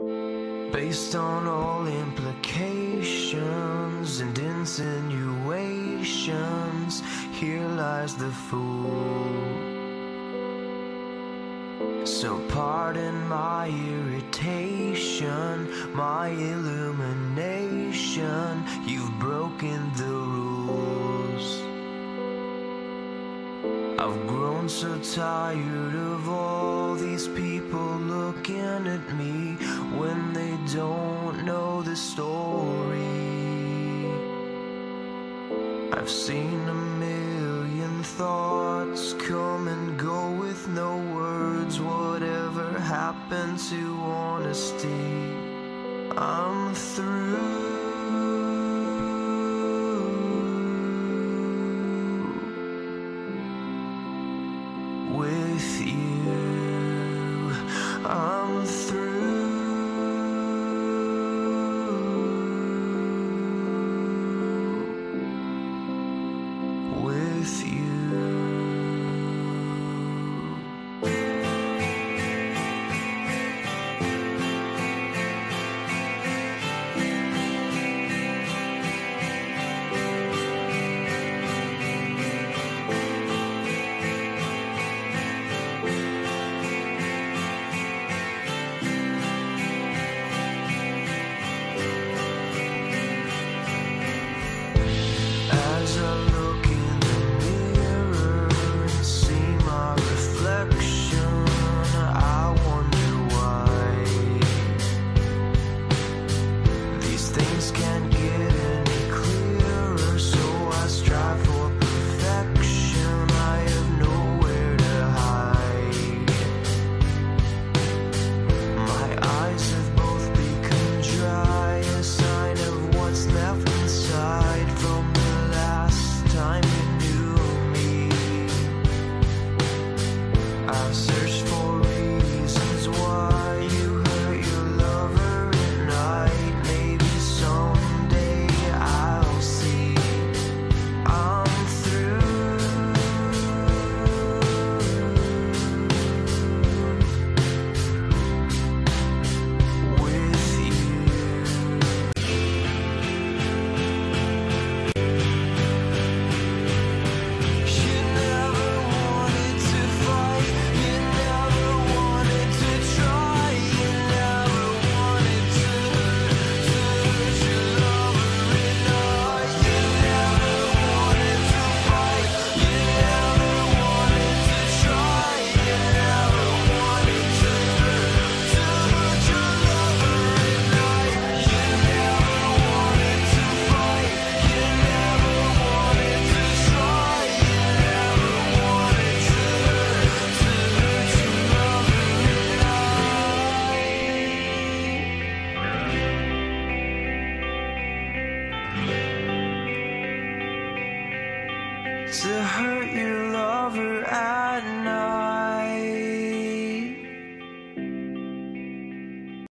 Based on all implications and insinuations, here lies the fool. So pardon my irritation, my illumination. You've broken the rules. I've grown so tired of all these people looking at me when they don't know the story. I've seen a million thoughts come and go with no words. Whatever happened to honesty? I'm through with you. I'm through with you. As I look in the mirror and see my reflection, I wonder why these things can't get any clearer. So I strive for perfection. I have nowhere to hide. My eyes have both become dry, a sign of what's left inside from the last time you knew me. I've searched for reasons why you hurt your lover at night. Maybe someday I'll see. I'm through with you. You never wanted to fight, you never wanted to try, you never wanted to hurt your lover at night. You never wanted to fight, you never wanted to try, you never wanted to hurt your lover at night. You never wanted to fight, you never wanted to try, you never wanted to hurt your lover at night. To hurt your lover at night.